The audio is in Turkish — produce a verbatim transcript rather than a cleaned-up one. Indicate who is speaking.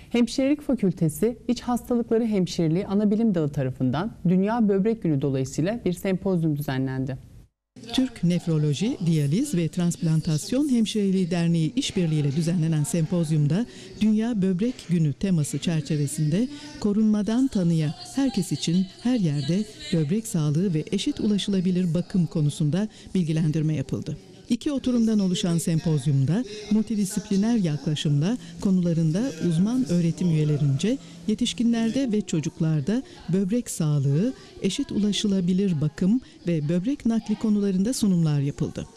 Speaker 1: Hemşirelik Fakültesi İç Hastalıkları Hemşireliği Anabilim Dalı tarafından Dünya Böbrek Günü dolayısıyla bir sempozyum düzenlendi.
Speaker 2: Türk Nefroloji, Diyaliz ve Transplantasyon Hemşireliği Derneği işbirliğiyle düzenlenen sempozyumda Dünya Böbrek Günü teması çerçevesinde korunmadan tanıya herkes için her yerde böbrek sağlığı ve eşit ulaşılabilir bakım konusunda bilgilendirme yapıldı. İki oturumdan oluşan sempozyumda multidisipliner yaklaşımla konularında uzman öğretim üyelerince yetişkinlerde ve çocuklarda böbrek sağlığı, eşit ulaşılabilir bakım ve böbrek nakli konularında sunumlar yapıldı.